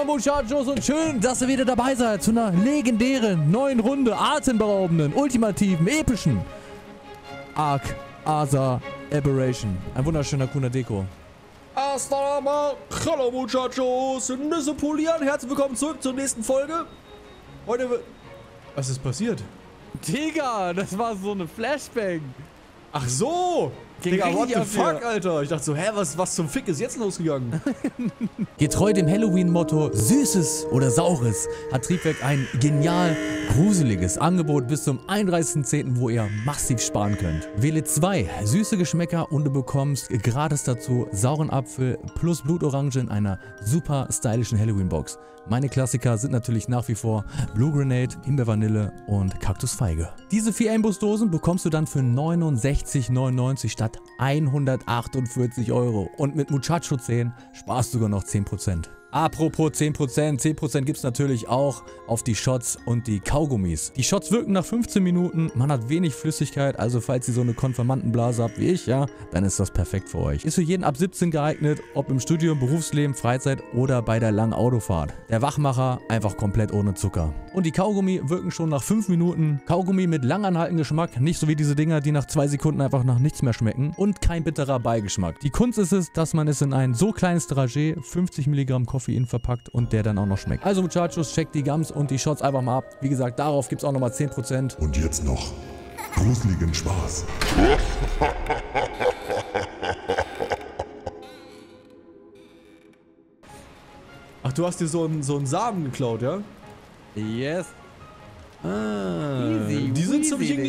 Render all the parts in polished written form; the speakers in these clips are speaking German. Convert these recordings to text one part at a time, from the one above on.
Hola Muchachos und schön, dass ihr wieder dabei seid zu einer legendären, neuen Runde, atemberaubenden, ultimativen, epischen Ark Asa Aberration. Ein wunderschöner Kuna Deko. Hallo Muchachos, Nüsse polieren, herzlich willkommen zurück zur nächsten Folge. Heute wird... Was ist passiert? Digga, das war so eine Flashbang. Ach so! Digga, what the fuck, hier. Alter? Ich dachte so, hä, was zum Fick ist jetzt losgegangen? Getreu dem Halloween-Motto Süßes oder Saures hat Triebwerk ein genial gruseliges Angebot bis zum 31.10., wo ihr massiv sparen könnt. Wähle 2 süße Geschmäcker und du bekommst gratis dazu sauren Apfel plus Blutorange in einer super stylischen Halloween-Box. Meine Klassiker sind natürlich nach wie vor Blue Grenade, Himbeer-Vanille und Kaktusfeige. Diese 4 Aimbus-Dosen bekommst du dann für 69,99 statt 148 €. Und mit Muchacho 10 sparst du sogar noch 10%. Apropos 10%, 10% gibt es natürlich auch auf die Shots und die Kaugummis. Die Shots wirken nach 15 Minuten, man hat wenig Flüssigkeit, also falls ihr so eine Konfirmandenblase habt wie ich, ja, dann ist das perfekt für euch. Ist für jeden ab 17 geeignet, ob im Studium, Berufsleben, Freizeit oder bei der langen Autofahrt. Der Wachmacher einfach komplett ohne Zucker. Und die Kaugummi wirken schon nach 5 Minuten. Kaugummi mit langanhaltendem Geschmack, nicht so wie diese Dinger, die nach 2 Sekunden einfach nach nichts mehr schmecken. Und kein bitterer Beigeschmack. Die Kunst ist es, dass man es in ein so kleines Dragé, 50 Milligramm Koffein verpackt und der dann auch noch schmeckt. Also Muchachos, checkt die Gums und die Shots einfach mal ab. Wie gesagt, darauf gibt es auch nochmal 10%. Und jetzt noch gruseligen Spaß. Ach, du hast dir so einen Samen geklaut, ja? Yes. Ah, Easy, die sind zum easy,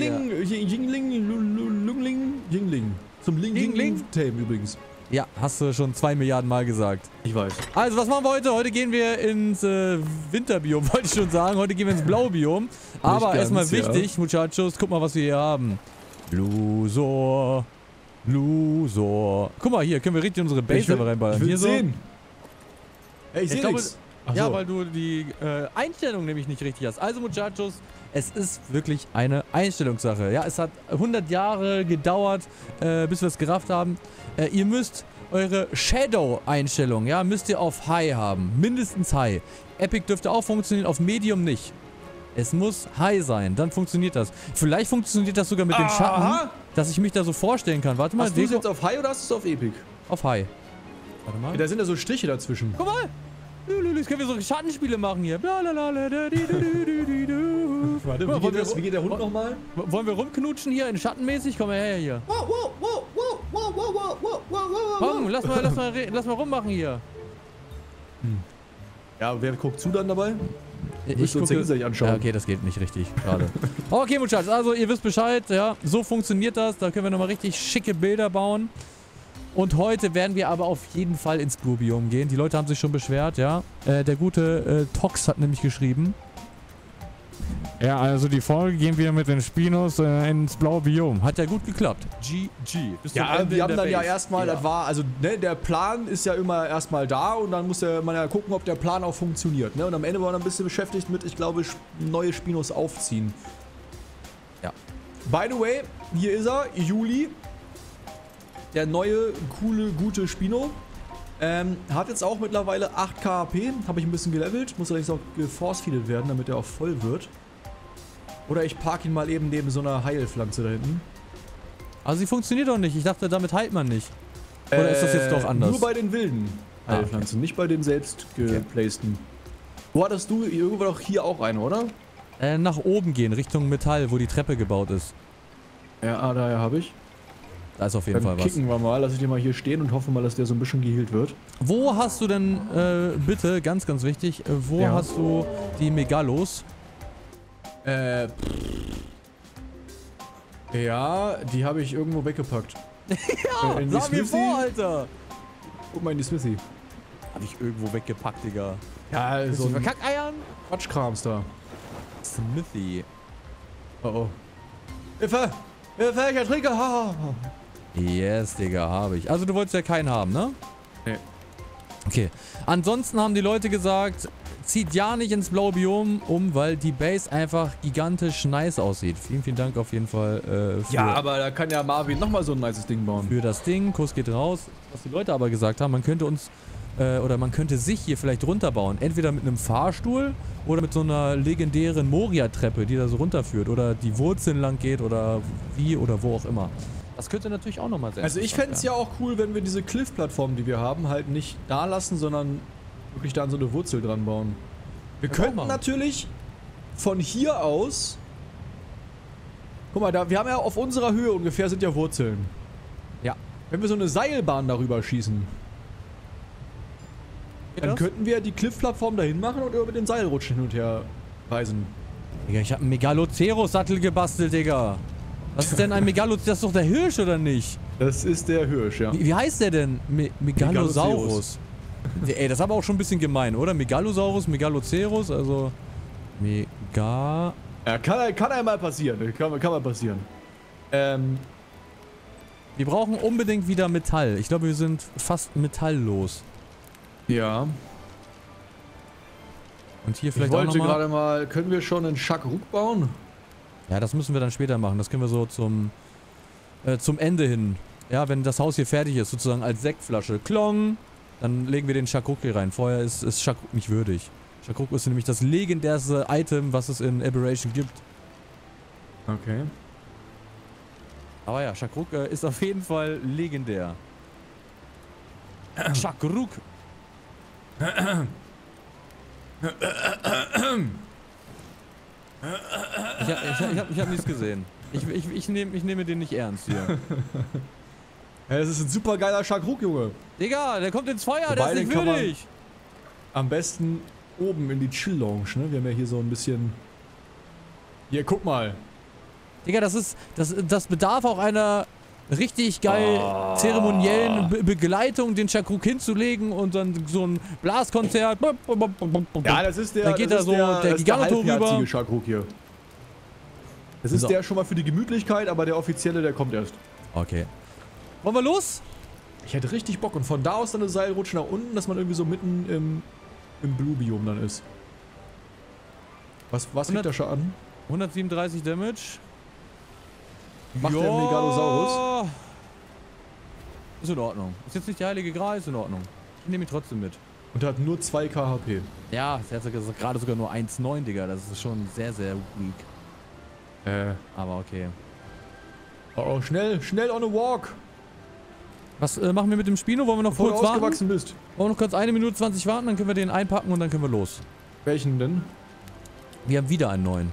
Yingling. Zum Yingling-Tame übrigens. Ja, hast du schon 2 Milliarden Mal gesagt. Ich weiß. Also, was machen wir heute? Heute gehen wir ins Winterbiom, wollte ich schon sagen. Heute gehen wir ins Blaubiom. Aber erstmal wichtig, Muchachos, guck mal, was wir hier haben. Blusor. Guck mal, hier können wir richtig unsere Base selber reinballern. Ich will hier sehen. Ey, ich sehe nichts. Ja, weil du die Einstellung nämlich nicht richtig hast. Also, Muchachos, es ist wirklich eine Einstellungssache. Ja, es hat 100 Jahre gedauert, bis wir es gerafft haben. Ihr müsst eure Shadow-Einstellung, ja, müsst ihr auf High haben. Mindestens High. Epic dürfte auch funktionieren, auf Medium nicht. Es muss High sein, dann funktioniert das. Vielleicht funktioniert das sogar mit den Schatten, dass ich mich da so vorstellen kann. Warte mal. Hast du es jetzt auf High oder hast du es auf Epic? Auf High. Warte mal. Ja, da sind ja so Striche dazwischen. Guck mal. Jetzt können wir so Schattenspiele machen hier. Warte, wie geht der Hund nochmal? Wollen wir rumknutschen hier in Schattenmäßig? Komm mal her hier. Komm, lass mal rummachen hier. Ja, wer guckt zu dann dabei? Ich uns ja gegenseitig anschauen. Ja, okay, das geht nicht richtig gerade. Okay, Muchachos, also ihr wisst Bescheid, ja, so funktioniert das. Da können wir nochmal richtig schicke Bilder bauen. Und heute werden wir aber auf jeden Fall ins Blue-Biom gehen. Die Leute haben sich schon beschwert, ja. Der gute Tox hat nämlich geschrieben. Ja, also die Folge gehen wir mit den Spinos ins blaue Biom. Hat ja gut geklappt. GG. Ja, wir haben dann ja erstmal, das war, also ne, der Plan ist ja immer erstmal da und dann muss man ja gucken, ob der Plan auch funktioniert. Ne? Und am Ende waren wir ein bisschen beschäftigt mit, ich glaube, neue Spinos aufziehen. Ja. By the way, hier ist er, Juli. Der neue, coole, gute Spino. Hat jetzt auch mittlerweile 8 KP. Habe ich ein bisschen gelevelt. Muss allerdings auch geforce-feedet werden, damit er auch voll wird. Oder ich park ihn mal eben neben so einer Heilpflanze da hinten. Also sie funktioniert doch nicht. Ich dachte, damit heilt man nicht. Oder ist das jetzt doch anders? Nur bei den wilden Heilpflanzen, nicht bei den selbst geplaceden. Wo hattest du irgendwo doch hier auch eine, oder? Nach oben gehen, Richtung Metall, wo die Treppe gebaut ist. Ja, daher habe ich. Da ist auf jeden Fall was. Dann kicken wir mal, lass ich den mal hier stehen und hoffe mal, dass der so ein bisschen geheilt wird. Wo hast du denn, bitte, ganz, ganz wichtig, wo hast du die Megalos? Ja, die habe ich irgendwo weggepackt. Ja, sag mir vor, Alter! Guck mal in die Smithy. Hab ich irgendwo weggepackt, Digga. Ja, so ein Kackeiern? Quatschkrams da. Smithy. Oh oh. Hilfe! Hilfe, ich ertrinke! Yes, Digga, habe ich. Also du wolltest ja keinen haben, ne? Nee. Okay. Ansonsten haben die Leute gesagt, zieht ja nicht ins blaue Biom um, weil die Base einfach gigantisch nice aussieht. Vielen, vielen Dank auf jeden Fall für... Ja, aber da kann ja Marvin nochmal so ein nices Ding bauen. Für das Ding. Kuss geht raus. Was die Leute aber gesagt haben, man könnte uns oder man könnte sich hier vielleicht runterbauen. Entweder mit einem Fahrstuhl oder mit so einer legendären Moria-Treppe, die da so runterführt. Oder die Wurzeln lang geht oder wie oder wo auch immer. Das könnte natürlich auch nochmal sein. Also ich fände es ja auch cool, wenn wir diese Cliff-Plattform, die wir haben, halt nicht da lassen, sondern wirklich da an so eine Wurzel dran bauen. Wir könnten natürlich von hier aus... Guck mal, wir haben ja auf unserer Höhe ungefähr sind ja Wurzeln. Ja. Wenn wir so eine Seilbahn darüber schießen, dann könnten wir die Cliff-Plattform dahin machen und über den Seil rutschen hin und her reisen. Digga, ich hab einen Megaloceros-Sattel gebastelt, Digga. Was ist denn ein Megaloceros? Das ist doch der Hirsch, oder nicht? Das ist der Hirsch, ja. Wie heißt der denn? Megalosaurus. Ey, das ist aber auch schon ein bisschen gemein, oder? Megalosaurus, Megaloceros, also... Ja, kann einmal passieren. Kann mal passieren. Wir brauchen unbedingt wieder Metall. Ich glaube, wir sind fast metalllos. Ja. Und hier vielleicht ich auch wollte nochmal... gerade mal... Können wir schon einen Chakruk bauen? Ja, das müssen wir dann später machen. Das können wir so zum Ende hin. Ja, wenn das Haus hier fertig ist, sozusagen als Sektflasche. Klong! Dann legen wir den Chakruk hier rein. Vorher ist Chakruk nicht würdig. Chakruk ist nämlich das legendärste Item, was es in Aberration gibt. Okay. Aber ja, Chakruk ist auf jeden Fall legendär. Chakruk! Ich hab nichts gesehen. Ich nehme den nicht ernst hier. Ja, das ist ein super geiler Chakruk, Junge. Digga, der kommt ins Feuer, Wobei, der ist nicht würdig. Am besten oben in die Chill-Lounge, ne? Wir haben ja hier so ein bisschen... Hier, guck mal. Digga, das bedarf auch einer richtig geil zeremoniellen Begleitung, den Chakruk hinzulegen und dann so ein Blaskonzert. Ja, das ist der... Dann geht da so der Giganto rüber. Chakruk hier. Das ist der schon mal für die Gemütlichkeit, aber der offizielle, der kommt erst. Okay. Wollen wir los? Ich hätte richtig Bock und von da aus dann eine Seilrutsche nach unten, dass man irgendwie so mitten im Blue-Biom dann ist. Was kriegt der Schaden? 137 Damage. Macht der Megalosaurus? Ist in Ordnung. Ist jetzt nicht der heilige Gral, ist in Ordnung. Ich nehme ihn trotzdem mit. Und er hat nur 2 KHP. Ja, der hat gerade sogar nur 1,9, Digga. Das ist schon sehr, sehr weak. Aber okay. Oh, schnell on a walk. Was machen wir mit dem Spino? Wollen wir noch Bevor kurz du warten? ausgewachsen bist. Wollen wir noch kurz 1 Minute 20 warten, dann können wir den einpacken und dann können wir los. Welchen denn? Wir haben wieder einen neuen.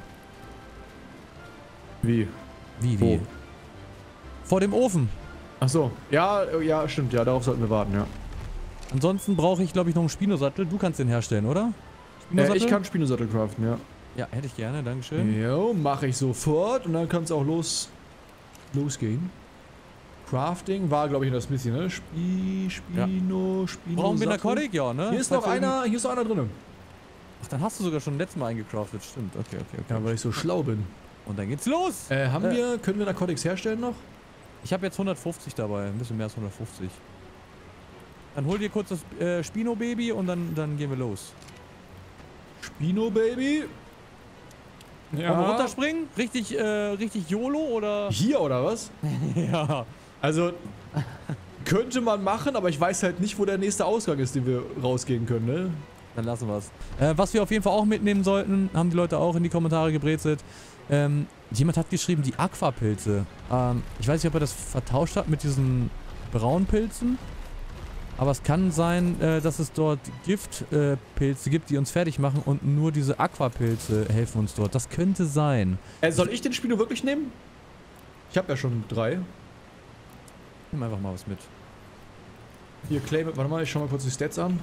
Wie? Wie? Wo? Vor dem Ofen. Ach so. Ja, stimmt. Ja, darauf sollten wir warten, ja. Ansonsten brauche ich, glaube ich, noch einen Spinosattel. Du kannst den herstellen, oder? Spinosattel? Ich kann Spinosattel craften, ja. Ja, hätte ich gerne. Dankeschön. Jo, mache ich sofort. Und dann kann es auch losgehen. Crafting war, glaube ich, in der Smithy, ne? Spino. Brauchen wir Narcotic? Ja, ne? Hier ist noch einer drin. Ach, dann hast du sogar schon letztes Mal eingecraftet. Stimmt. Okay. Ja, weil ich so schlau bin. Und dann geht's los. Können wir Narcotics herstellen noch? Ich habe jetzt 150 dabei. Ein bisschen mehr als 150. Dann hol dir kurz das Spino-Baby und dann gehen wir los. Spino-Baby? Ja. Wollen wir runterspringen? Richtig YOLO oder? Hier oder was? Ja. Also, könnte man machen, aber ich weiß halt nicht, wo der nächste Ausgang ist, den wir rausgehen können, ne? Dann lassen wir es. Was wir auf jeden Fall auch mitnehmen sollten, haben die Leute auch in die Kommentare gebrezelt. Jemand hat geschrieben, die Aquapilze. Ich weiß nicht, ob er das vertauscht hat mit diesen braunen Pilzen. Aber es kann sein, dass es dort Giftpilze gibt, die uns fertig machen und nur diese Aquapilze helfen uns dort. Das könnte sein. Soll ich den Spino wirklich nehmen? Ich habe ja schon 3. Nimm einfach mal was mit. Hier, claim it. Warte mal, ich schau mal kurz die Stats an.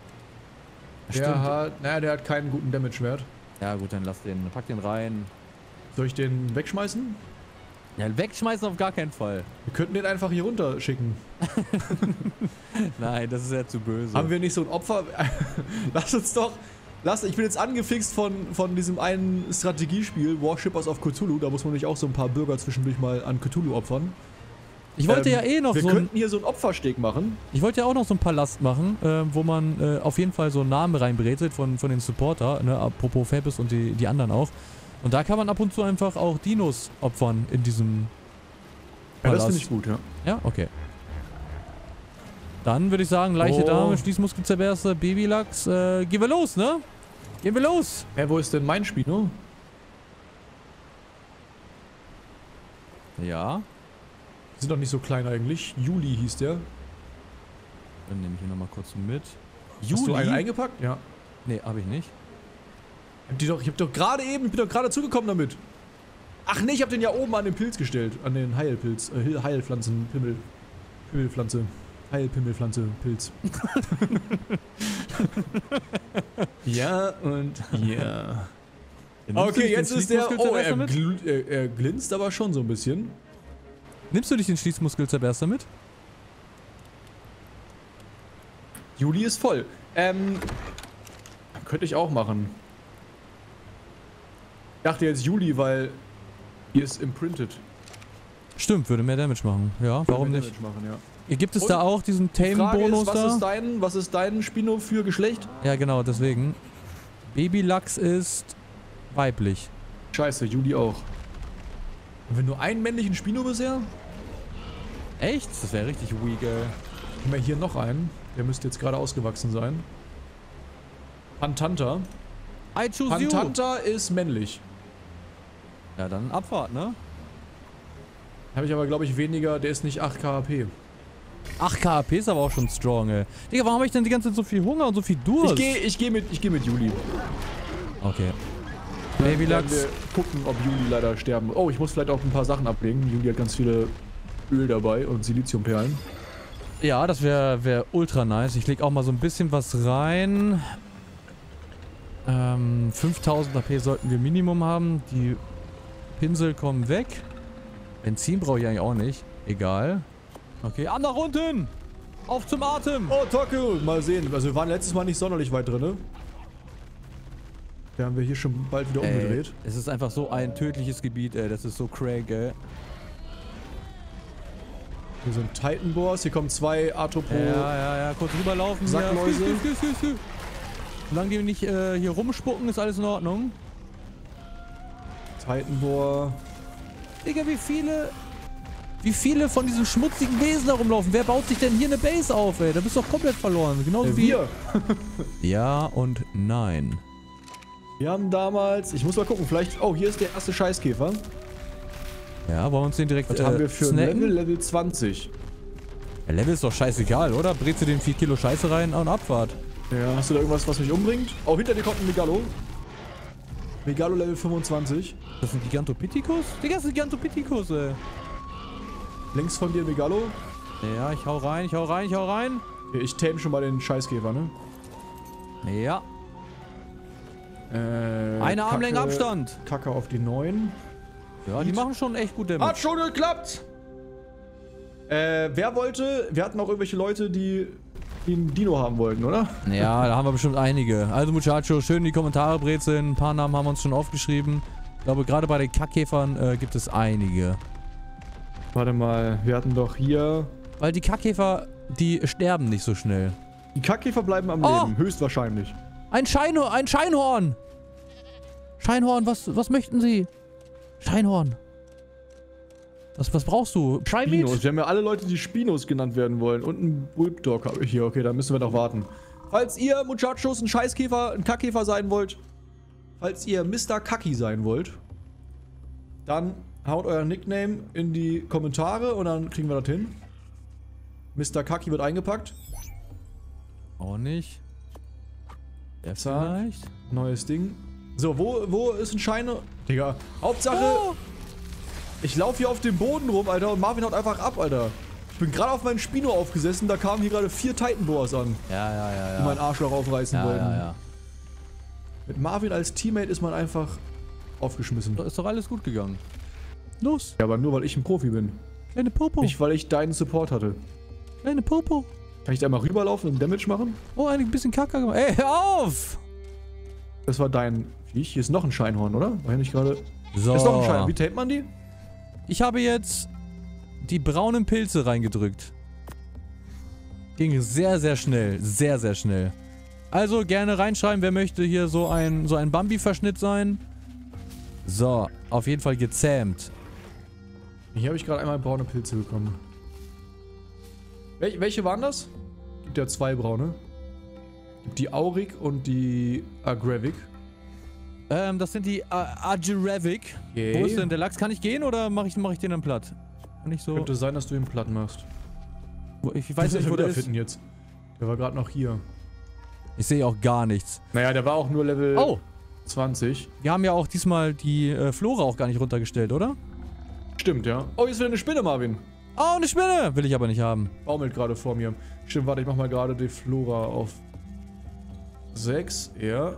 Ja, der hat keinen guten Damage-Wert. Ja gut, dann pack den rein. Soll ich den wegschmeißen? Ja, wegschmeißen auf gar keinen Fall. Wir könnten den einfach hier runter schicken. Nein, das ist ja zu böse. Haben wir nicht so ein Opfer? Ich bin jetzt angefixt von diesem einen Strategiespiel, Warshippers of Cthulhu. Da muss man nicht auch so ein paar Bürger zwischendurch mal an Cthulhu opfern. Ich wollte ja eh noch wir könnten hier so einen Opfersteg machen. Ich wollte ja auch noch so einen Palast machen, wo man auf jeden Fall so einen Namen reinbrezelt von den Supporter, ne, apropos Fabus und die anderen auch. Und da kann man ab und zu einfach auch Dinos opfern in diesem Palast. Ja, das finde ich gut, ja. Ja, okay. Dann würde ich sagen, leichte Oh. Dame, Schließmuskelzerberster, Babylachs. Gehen wir los, ne? Gehen wir los. Wo ist denn mein Spino? Ja. Sind doch nicht so klein eigentlich. Juli hieß der. Dann nehme ich hier nochmal kurz mit. Hast du einen eingepackt? Ja. Nee, habe ich nicht. Ich bin doch gerade zugekommen damit. Ach nee, ich hab den ja oben an den Pilz gestellt. An den Heilpilz. Heilpflanzen, Pimmelpflanze. Heilpimmelpflanze, Pilz. Ja und ja. Okay, jetzt ist der... Oh, er glänzt aber schon so ein bisschen. Nimmst du dich den Schließmuskelzerberster mit? Juli ist voll. Könnte ich auch machen. Ich dachte jetzt Juli, weil hier ist imprinted. Stimmt, würde mehr Damage machen. Ja, warum Mehr nicht? Damage machen, ja. Gibt es Und da auch diesen Frage Tame-Bonus ist, da? was ist dein Spino für Geschlecht? Ja, genau, deswegen. Babylachs ist weiblich. Scheiße, Juli auch. Haben wir nur einen männlichen Spino bisher? Echt? Das wäre richtig weak, ey. Haben wir hier noch einen. Der müsste jetzt gerade ausgewachsen sein. Pantanta. I choose you. Pantanta ist männlich. Ja, dann Abfahrt, ne? Habe ich aber, glaube ich, weniger. Der ist nicht 8 KHP. 8 KHP ist aber auch schon strong, ey. Digga, warum habe ich denn die ganze Zeit so viel Hunger und so viel Durst? Ich geh mit Juli. Okay. Werden Babylachs. wir gucken, ob Juli leider sterben. Oh, ich muss vielleicht auch ein paar Sachen ablegen. Juli hat ganz viele Öl dabei und Siliziumperlen. Ja, das wär ultra nice. Ich leg auch mal so ein bisschen was rein. 5000 AP sollten wir Minimum haben. Die Pinsel kommen weg. Benzin brauche ich eigentlich auch nicht. Egal. Okay, nach unten! Auf zum Atem! Oh, Tokyo! Mal sehen. Also wir waren letztes Mal nicht sonderlich weit drin, ne? Da haben wir hier schon bald wieder umgedreht. Es ist einfach so ein tödliches Gebiet, ey. Das ist so crank, ey. Hier sind Titan Boars. Hier kommen 2 Atopro. Ja. Kurz rüberlaufen. Sackläuse. Hier. Solange die nicht hier rumspucken, ist alles in Ordnung. Titan Boar. Digga, wie viele von diesen schmutzigen Wesen da rumlaufen? Wer baut sich denn hier eine Base auf, ey? Da bist du doch komplett verloren. Genauso wie... Wir. Ja und nein. Wir haben damals... Ich muss mal gucken. Vielleicht... Oh, hier ist der erste Scheißkäfer. Ja, wollen wir uns den direkt Was haben wir für ein snacken? Level 20. Ja, Level ist doch scheißegal, oder? Brätst du den 4 Kilo Scheiße rein und Abfahrt. Ja, hast du da irgendwas, was mich umbringt? Oh, hinter dir kommt ein Megalo. Megalo Level 25. Das ist ein Gigantopithecus? Digga, das ist ein Gigantopithecus, ey. Links von dir Megalo. Ja, ich hau rein. Okay, ich tame schon mal den Scheißkäfer, ne? Ja. Eine Armlänge Abstand. Kacke auf die 9. Ja, die machen schon echt gut Damage. Hat schon geklappt! Wer wollte... Wir hatten auch irgendwelche Leute, die einen Dino haben wollten, oder? Ja, da haben wir bestimmt einige. Also Muchacho, schön in die Kommentare brezeln. Ein paar Namen haben wir uns schon aufgeschrieben. Ich glaube, gerade bei den Kackkäfern gibt es einige. Warte mal, wir hatten doch hier... Weil die Kackkäfer, die sterben nicht so schnell. Die Kackkäfer bleiben am Oh! Leben, höchstwahrscheinlich. Ein Scheinhorn! Scheinhorn, was möchten Sie? Scheinhorn. Was brauchst du? Spinos. Wir haben ja alle Leute, die Spinos genannt werden wollen. Und ein Bulldog habe ich hier. Okay, da müssen wir noch warten. Falls ihr, Muchachos, ein Scheißkäfer, ein Kackkäfer sein wollt, falls ihr Mr. Kacki sein wollt, dann haut euer Nickname in die Kommentare und dann kriegen wir das hin. Mr. Kacki wird eingepackt. Auch nicht. Der Zack. vielleicht? Neues Ding. So, wo ist ein Scheine? Digga, Hauptsache... Oh! Ich laufe hier auf dem Boden rum, Alter, und Marvin haut einfach ab, Alter. Ich bin gerade auf meinen Spino aufgesessen, da kamen hier gerade 4 Titan Boars an, die meinen Arschloch aufreißen wollten. Ja. Mit Marvin als Teammate ist man einfach aufgeschmissen. Ist doch alles gut gegangen. Los, Ja, aber nur, weil ich ein Profi bin. kleine Popo. Nicht, weil ich deinen Support hatte. Kleine Popo. Kann ich da mal rüberlaufen und Damage machen? Oh, ein bisschen Kacke gemacht. Ey, hör auf! Das war dein Viech. Hier ist noch ein Scheinhorn, oder? War hier nicht gerade... So. Ist noch ein Scheinhorn. Wie tapet man die? Ich habe jetzt die braunen Pilze reingedrückt. Ging sehr, sehr schnell. Sehr, sehr schnell. Also gerne reinschreiben, wer möchte hier so ein Bambi-Verschnitt sein. So, auf jeden Fall gezähmt. Hier habe ich gerade einmal braune Pilze bekommen. Welche waren das? Gibt ja 2 braune. Gibt die Auric und die Agravik. Das sind die Agiravik. Okay. Wo ist denn der Lachs? Kann ich gehen oder mach ich den dann platt? Kann ich so... Könnte sein, dass du ihn platt machst. Ich weiß nicht, wo der ist. finden jetzt. Der war gerade noch hier. Ich sehe auch gar nichts. Naja, der war auch nur Level Oh! 20. Wir haben ja auch diesmal die Flora auch gar nicht runtergestellt, oder? Stimmt, ja. Oh, hier ist wieder eine Spinne, Marvin. Oh, eine Spinne! Will ich aber nicht haben. Baumelt gerade vor mir. Stimmt, warte, ich mach mal gerade die Flora auf 6. Ja.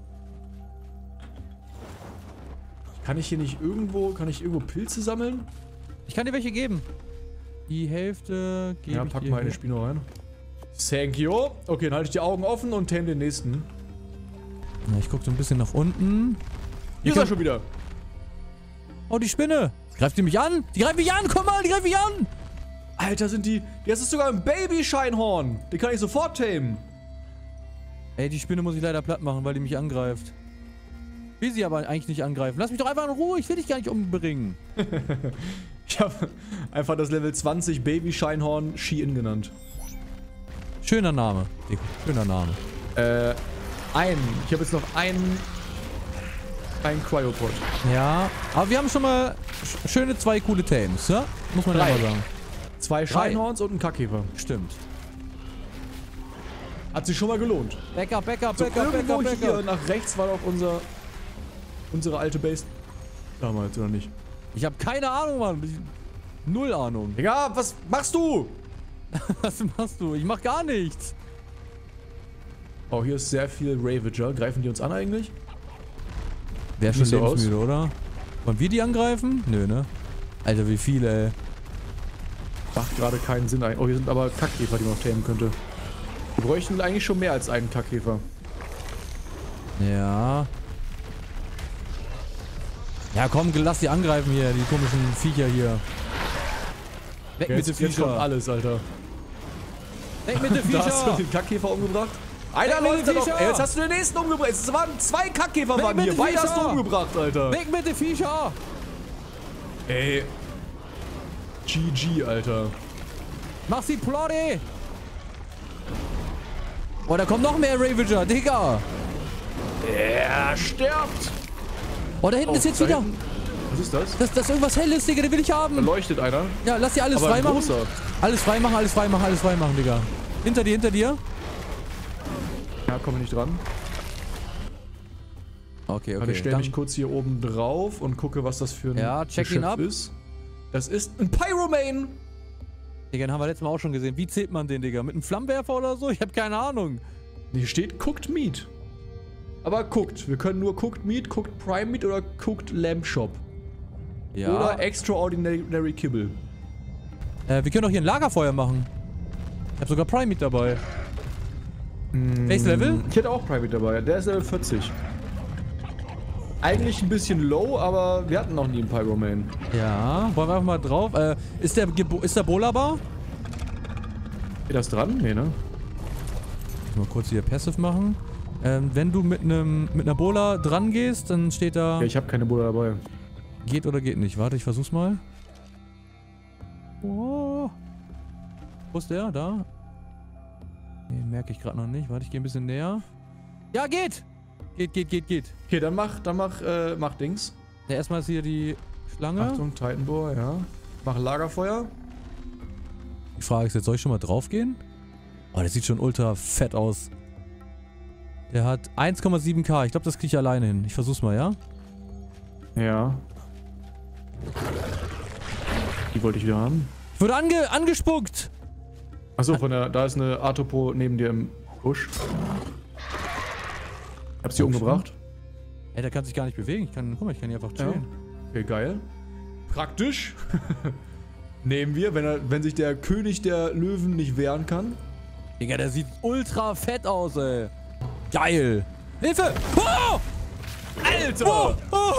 Kann ich irgendwo Pilze sammeln? Ich kann dir welche geben. Die Hälfte gebe ich Ja, pack dir mal eine hier. Spino rein. Thank you. Okay, dann halte ich die Augen offen und tame den nächsten. Na, ich gucke so ein bisschen nach unten. Hier ist er schon wieder. Oh, die Spinne! Greift die mich an? Die greift mich an! Komm mal, die greift mich an! Alter, sind die... Das ist sogar ein Baby-Scheinhorn. Den kann ich sofort tamen. Ey, die Spinne muss ich leider platt machen, weil die mich angreift. Will sie aber eigentlich nicht angreifen. Lass mich doch einfach in Ruhe, ich will dich gar nicht umbringen. Ich habe einfach das Level 20 Baby-Scheinhorn Shein genannt. Schöner Name, Dick. Schöner Name. Ich habe jetzt noch einen Cryopod. Ja, aber wir haben schon mal schöne 2 coole Tames, ja? Muss man ja 3. mal sagen. 2 Scheinhorns und ein Kackhefer. Stimmt. Hat sich schon mal gelohnt. Bäcker, Bäcker, So, Bäcker, irgendwo Bäcker, hier Bäcker. nach rechts war doch unsere alte Base. Damals, oder nicht? Ich habe keine Ahnung, Mann. Null Ahnung. Digga, was machst du? Was machst du? Ich mach gar nichts. Oh, hier ist sehr viel Ravager. Greifen die uns an eigentlich? Wäre schon Nicht so lebensmüde, oder? Wollen wir die angreifen? Nö, ne? Alter, wie viele, ey. Macht gerade keinen Sinn eigentlich. Oh, hier sind aber Kackkäfer, die man noch tamen könnte. Wir bräuchten eigentlich schon mehr als einen Kackkäfer. Ja. Ja, komm, lass die angreifen hier, die komischen Viecher hier. Weg mit den Jetzt kommt Viecher. alles, Alter. Weg mit den Da hast du Viecher. den Kackkäfer umgebracht. Einer Weg mit läuft da den noch. Viecher. Ey, jetzt hast du den nächsten umgebracht. Es waren 2 Kackkäfer Weg waren mit hier. den Beide hast du Viecher. umgebracht, Alter. Weg mit den Viecher. Ey. GG, Alter. Mach sie Ploddy. Oh, da kommt noch mehr Ravager, Digga. Er stirbt. Oh, da hinten ist jetzt da wieder. hinten. Was ist das? Das ist irgendwas Helles, Digga, den will ich Da haben. leuchtet einer. Ja, lass die alles Aber ein freimachen. großer. Alles freimachen, alles freimachen, alles freimachen, Digga. Hinter dir, hinter dir. Ja, komme nicht dran. Okay, Warte, ich stelle mich kurz hier oben drauf und gucke, was das für ein Ja, check ihn Geschöpf ab. ist. Das ist ein Pyromane. Digga, den haben wir letztes Mal auch schon gesehen. Wie zählt man den, Digga? Mit einem Flammenwerfer oder so? Ich habe keine Ahnung. Hier steht Cooked Meat. Aber Cooked. Wir können nur Cooked Meat, Cooked Prime Meat oder Cooked Lamb Shop. Ja. Oder Extraordinary Kibble. Wir können doch hier ein Lagerfeuer machen. Ich habe sogar Prime Meat dabei. Welches Level? Ich hätte auch Prime Meat dabei. Der ist Level 40. Eigentlich ein bisschen low, aber wir hatten noch nie einen Pyromane. Ja, wollen wir einfach mal drauf. Ist der Bolabar? Geht das dran? Nee, ne? Mal kurz hier Passive machen. Wenn du mit einer Bola dran gehst, dann steht da. Ja, ich habe keine Buddha dabei. Geht oder geht nicht. Warte, ich versuch's mal. Oh. Wo ist der? Da? Nee, merke ich gerade noch nicht. Warte, ich gehe ein bisschen näher. Ja, geht! Geht. Okay, dann mach Dings. Ja, erstmal ist hier die Schlange. Achtung, Titanboar, ja. Mach Lagerfeuer. Die Frage ist jetzt, soll ich schon mal drauf gehen? Oh, der sieht schon ultra fett aus. Der hat 1,7k. Ich glaube, das kriege ich alleine hin. Ich versuch's mal, ja? Ja. Die wollte ich wieder haben. Ich wurde angespuckt! Achso, da ist eine Artopo neben dir im Busch. Hab's hier umgebracht. Ey, der kann sich gar nicht bewegen. Guck mal, ich kann hier einfach chillen. Okay, geil. Praktisch. Nehmen wir, wenn sich der König der Löwen nicht wehren kann. Digga, der sieht ultra fett aus, ey. Geil. Hilfe! Oh! Alter!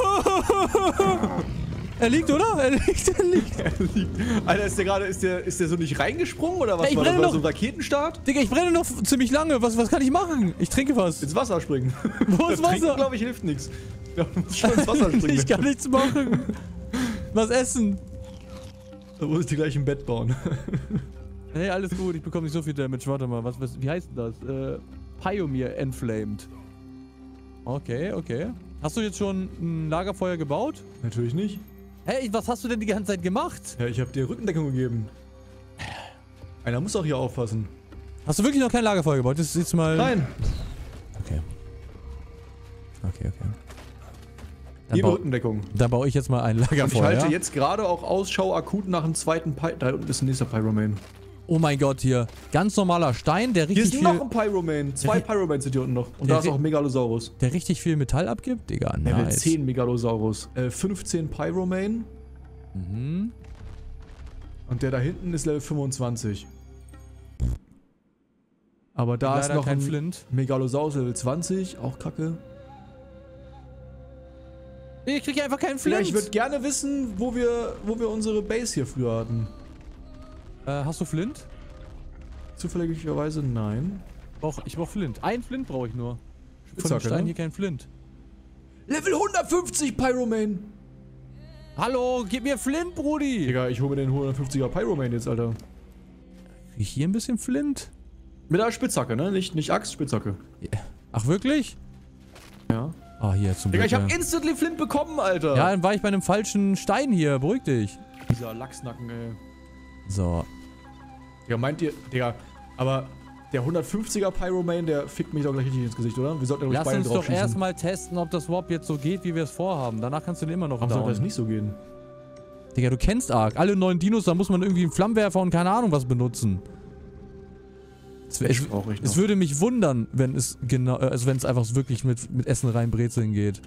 Er liegt, oder? Er liegt. Alter, ist der so nicht reingesprungen oder was? Ey, ich war das? brenne War noch. so ein Raketenstart? Digga, ich brenne noch ziemlich lange. Was kann ich machen? Ich trinke was. Ins Wasser springen. Wo ist Trinken, Wasser? glaube ich, hilft nichts. Ja, du musst schon ins Wasser springen. Ich kann nichts machen. Was essen? Da muss ich dir gleich ein Bett bauen. Nee, alles gut, ich bekomme nicht so viel Damage. Warte mal, wie heißt denn das? Pioneer Enflamed. Okay, okay. Hast du jetzt schon ein Lagerfeuer gebaut? Natürlich nicht. Hey, was hast du denn die ganze Zeit gemacht? Ja, ich habe dir Rückendeckung gegeben. Einer muss auch hier aufpassen. Hast du wirklich noch kein Lagerfeuer gebaut? Das ist jetzt mal... Nein. Okay. Okay. Liebe Rückendeckung. Dann baue ich jetzt mal ein Und Lagerfeuer. ich halte jetzt gerade auch Ausschau akut nach einem zweiten Da unten ist ein nächster Pyromane. Oh mein Gott, hier. Ganz normaler Stein, der Hier richtig ist viel... noch ein Pyromane. 2 Pyromanes sind hier unten noch. Und Der da ist auch ein Megalosaurus. Der richtig viel Metall abgibt? Digga, Level nice. 10 Megalosaurus. 15 Pyromane. Mhm. Und der da hinten ist Level 25. Aber da ist Leider noch kein ein Flint. Megalosaurus Level 20. Auch kacke. Ich krieg einfach keinen Ja, Flint. ich würde gerne wissen, wo wir unsere Base hier früher hatten. Hast du Flint? Zufälligerweise nein. Ich brauch Flint. Ein Flint brauche ich nur. Von dem Spitzhacke, Stein ne? hier kein Flint. Level 150 Pyromane. Hallo, gib mir Flint, Brudi. Digga, ich hole mir den 150er Pyromane jetzt, Alter. Krieg ich hier ein bisschen Flint? Mit einer Spitzhacke, ne? Nicht Axt, Spitzhacke. Ach, wirklich? Ja. Ah, hier zum Digga, Glück. ich hab instantly Flint bekommen, Alter. Ja, dann war ich bei einem falschen Stein hier. Beruhig dich. Dieser Lachsnacken, ey. So. Digga, meint ihr, Digga, aber der 150er Pyromane, der fickt mich doch gleich richtig ins Gesicht, oder? Wir sollten Lass Beine uns drauf doch schießen. erstmal testen, ob das Warp jetzt so geht, wie wir es vorhaben. Danach kannst du den immer noch Warum sollte das down. nicht so gehen? Digga, du kennst Ark. Alle neuen Dinos, da muss man irgendwie einen Flammenwerfer und keine Ahnung was benutzen. Es würde mich wundern, wenn es genau, also wenn es einfach wirklich mit Essen rein Brezeln geht.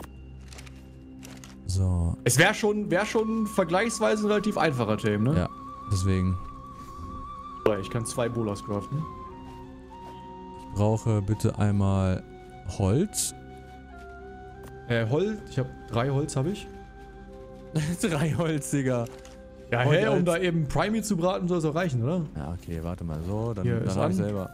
So. Es wäre schon vergleichsweise ein relativ einfacher Tame, ne? Ja, deswegen. Ich kann 2 Bolas craften. Ich brauche bitte einmal Holz. Holz, ich habe 3 Holz, habe ich. 3 Holz, Digga. Ja, Holz hey, um als- da eben Primate zu braten, soll es auch reichen, oder? Ja, okay, warte mal. So, dann, Hier dann ist hab ich an. selber.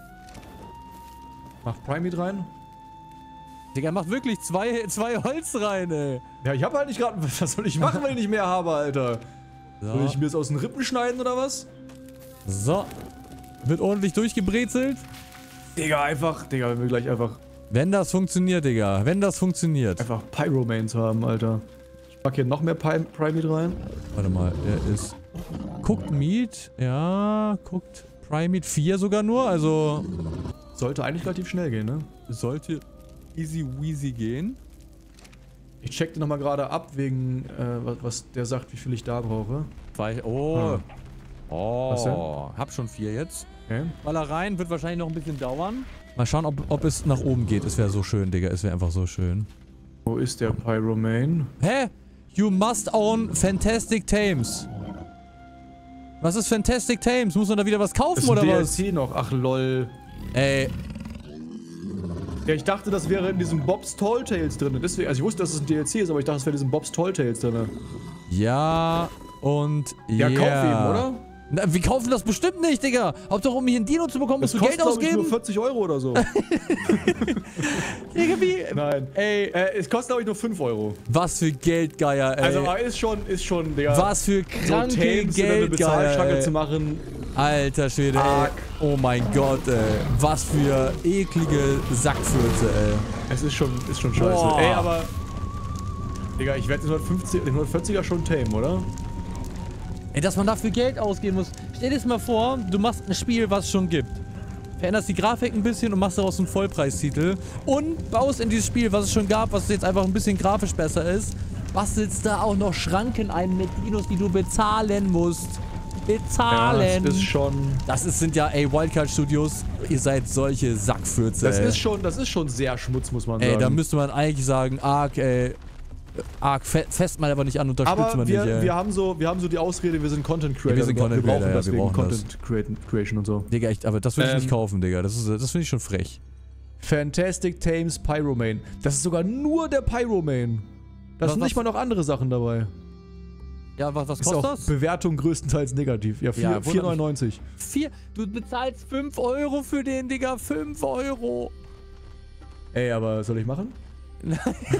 Mach Primate rein. Digga, mach wirklich zwei Holz rein, ey. Ja, ich habe halt nicht gerade. Was soll ich machen, wenn ich nicht mehr habe, Alter? Soll ich So. mir das aus den Rippen schneiden oder was? So. Wird ordentlich durchgebrezelt. Digga, wenn wir gleich einfach Wenn das funktioniert, Digga. Wenn das funktioniert. Pyromanes haben, Alter. Ich pack hier noch mehr Primate rein. Warte mal, der ist Cooked Meat. Ja, Cooked Primate 4 sogar nur. Also Sollte eigentlich relativ schnell gehen, ne? sollte easy weasy gehen. Ich checkte nochmal gerade ab, wegen, was der sagt, wie viel ich da brauche. Oh. Was denn? Oh. Hab schon 4 jetzt. Okay. Ballereien wird wahrscheinlich noch ein bisschen dauern. Mal schauen, ob es nach oben geht. Es wäre so schön, Digga. Es wäre einfach so schön. Wo ist der Pyromane? Hä? You must own Fantastic Tames. Was ist Fantastic Tames? Muss man da wieder was kaufen Ist oder ein was? DLC noch. Ach lol. Ey, Ja, ich dachte, das wäre in diesem Bob's Tall Tales drin. Deswegen, also ich wusste, dass es ein DLC ist, aber ich dachte, es wäre in diesem Bob's Tall Tales drin. ja und Ja, kauf eben, oder? Na, wir kaufen das bestimmt nicht, Digga. Hauptsache, um hier ein Dino zu bekommen, musst Das du kostet, Geld glaube ich, nur ausgeben. 40 Euro oder so. Irgendwie. Nein. Ey, Es kostet, glaube ich, nur 5 Euro. was für Geldgeier, ey. Also, aber ist schon, Digga. was für so kranke Tames in eine Geldgeier, Bezahlschranke ey. zu machen. Alter Schwede, ey. Arg. Oh mein Gott, ey. Was für eklige Sackfürze, ey. Es ist schon scheiße. Boah. Ey, aber. Digga, ich werde den 140er schon tame, oder? Ey, dass man dafür Geld ausgeben muss. Stell dir das mal vor, du machst ein Spiel, was es schon gibt. Veränderst die Grafik ein bisschen und machst daraus einen Vollpreistitel. Und baust in dieses Spiel, was es schon gab, was jetzt einfach ein bisschen grafisch besser ist, bastelst da auch noch Schranken ein mit Dinos, die du bezahlen musst. Bezahlen. Ja, das ist schon. Sind ja, ey, Wildcard Studios, ihr seid solche Sackfürze, Das ey. ist schon sehr Schmutz, muss man sagen. Ey, da müsste man eigentlich sagen, Ark, ey. Ark fest mal aber nicht an, unterstützt aber man nicht, ey. wir haben so die Ausrede, wir sind Content Creator. wir sind Content brauchen Creator, ja, wir deswegen brauchen das. Content Creation und so. Digga, aber das würde ich nicht Ähm, kaufen, Digga. Das finde ich schon frech. Fantastic Tames Pyromane. Das ist sogar nur der Pyromane. Da sind Was- nicht mal noch andere Sachen dabei. Ja, was Ist kostet auch das? Bewertung größtenteils negativ. Ja, Ja, 4,99. 4. Du bezahlst 5 Euro für den, Digga. 5 Euro. Ey, aber soll ich machen?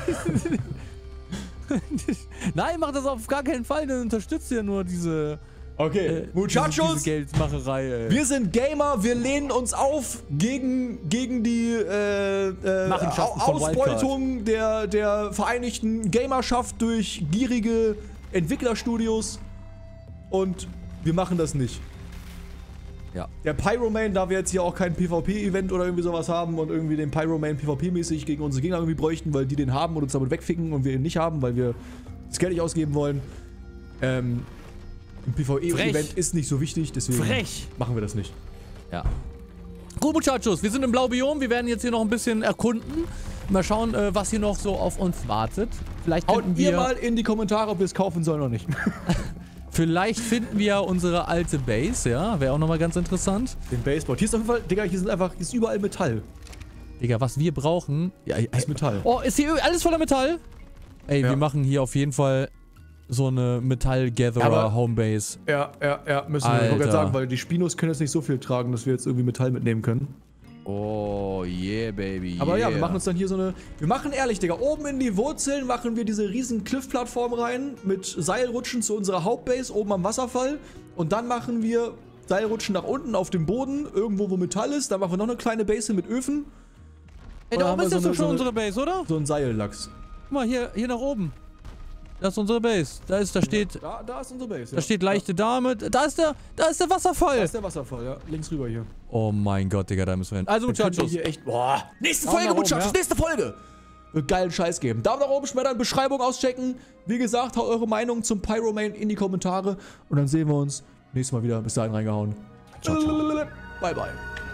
Nein, mach das auf gar keinen Fall. Dann unterstützt ja nur diese Okay, Muchachos, diese Geldmacherei, ey. wir sind Gamer, wir lehnen uns auf gegen die Machenschaften von Ausbeutung der vereinigten Gamerschaft durch gierige Entwicklerstudios und wir machen das nicht. Ja. Der Pyroman, da wir jetzt hier auch kein PvP-Event oder irgendwie sowas haben und irgendwie den Pyroman PvP-mäßig gegen unsere Gegner irgendwie bräuchten, weil die den haben und uns damit wegficken und wir ihn nicht haben, weil wir das Geld nicht ausgeben wollen. Ein PvE-Event ist nicht so wichtig, deswegen machen wir das nicht. Ja. Gut, Muchachos, wir sind im Blaubiom. Wir werden jetzt hier noch ein bisschen erkunden. Mal schauen, was hier noch so auf uns wartet. Vielleicht Haut finden ihr wir mal in die Kommentare, ob wir es kaufen sollen oder nicht. Vielleicht finden wir unsere alte Base, ja. Wäre auch nochmal ganz interessant. Den Baseboard. Hier ist auf jeden Fall, Digga, hier ist überall Metall. Digga, was wir brauchen... Ja, ist Metall. Oh, ist hier alles voller Metall? Ey, Ja. wir machen hier auf jeden Fall so eine Metall-Gatherer-Homebase. Ja, müssen wir. Ich wollte Alter. gerade sagen, weil die Spinos können jetzt nicht so viel tragen, dass wir jetzt irgendwie Metall mitnehmen können. Oh, yeah, baby. Aber ja, wir machen uns dann hier so eine... Wir machen ehrlich, Digga, oben in die Wurzeln machen wir diese riesen Cliff-Plattform rein mit Seilrutschen zu unserer Hauptbase oben am Wasserfall. Und dann machen wir Seilrutschen nach unten auf dem Boden, irgendwo wo Metall ist. Dann machen wir noch eine kleine Base hin mit Öfen. Ey, Und da dann oben haben ist wir das so doch schon eine- unsere Base, oder? So ein Seillachs. Guck mal, hier nach oben. Das ist unsere Base. Da steht Da ist unsere Base, ja. Da steht leichte Dame. Da ist der Wasserfall. Da ist der Wasserfall, ja. Links rüber hier. Oh mein Gott, Digga, da müssen wir hin. Also, Dann könnt ihr Muchachos. hier echt... Boah. Nächste Daumen Folge, um, Muchachos, ne? Muchachos, nächste Folge. Wird geilen Scheiß geben. Daumen nach oben, schmettern, Beschreibung auschecken. Wie gesagt, haut eure Meinung zum Pyroman in die Kommentare. Und dann sehen wir uns nächstes Mal wieder. Bis dahin reingehauen. Ciao, ciao. Bye, bye.